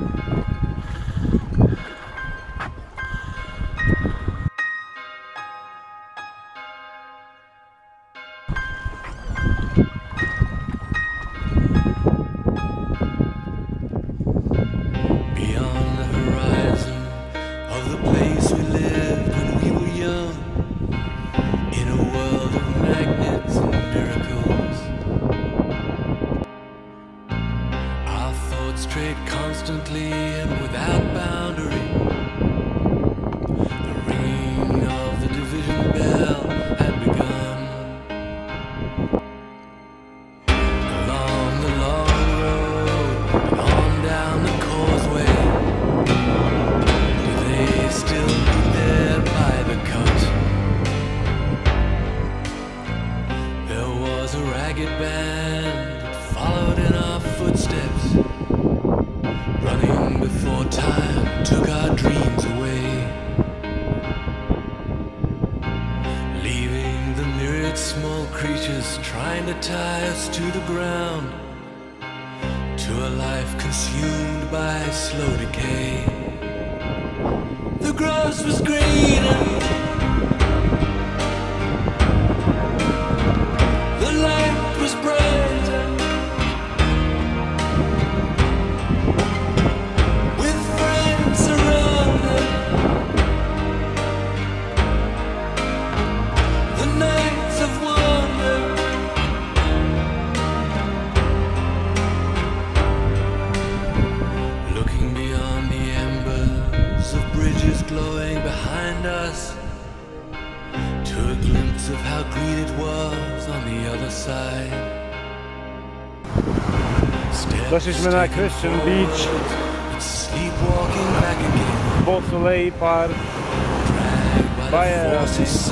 Constantly and without boundary, the ringing of the division bell had begun. Along the long road and on down the causeway, do they still meet there by the cut? There was a ragged band that followed in our footsteps, running before time took our dreams away, leaving the myriad small creatures trying to tie us to the ground, to a life consumed by slow decay. The grass was greener, the light was brighter, glowing behind us, to a glimpse of how green it was on the other side. Doszliśmy na Christian Beach, Beausoleil Park, Bayer.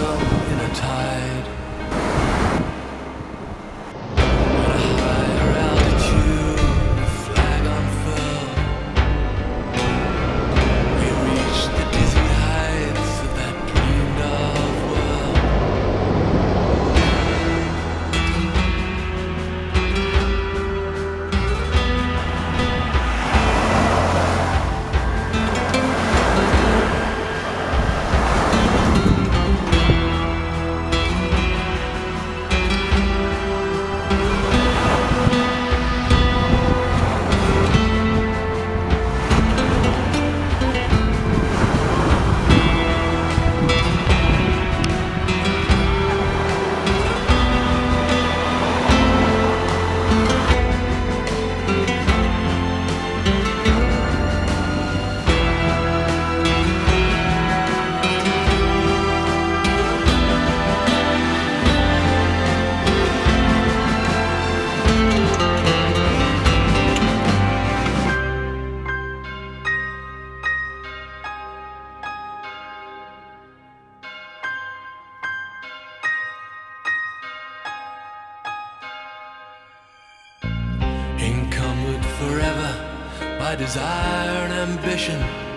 Encumbered forever by desire and ambition,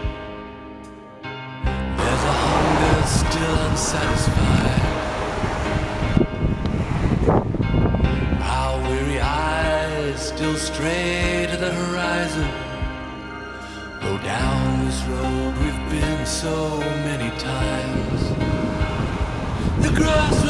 there's a hunger still unsatisfied. Our weary eyes still stray to the horizon, though down this road we've been so many times. The grass